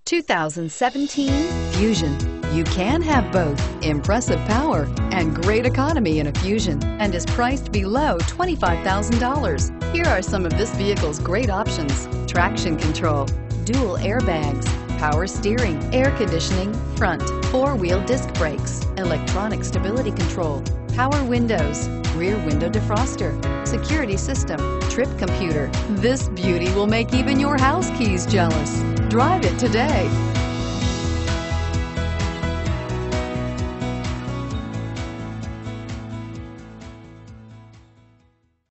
2017 Fusion. You can have both impressive power and great economy in a Fusion, and is priced below $25,000. Here are some of this vehicle's great options: traction control, dual airbags, power steering, air conditioning, front, four-wheel disc brakes, electronic stability control, power windows, rear window defroster, security system, trip computer. This beauty will make even your house keys jealous. Drive it today.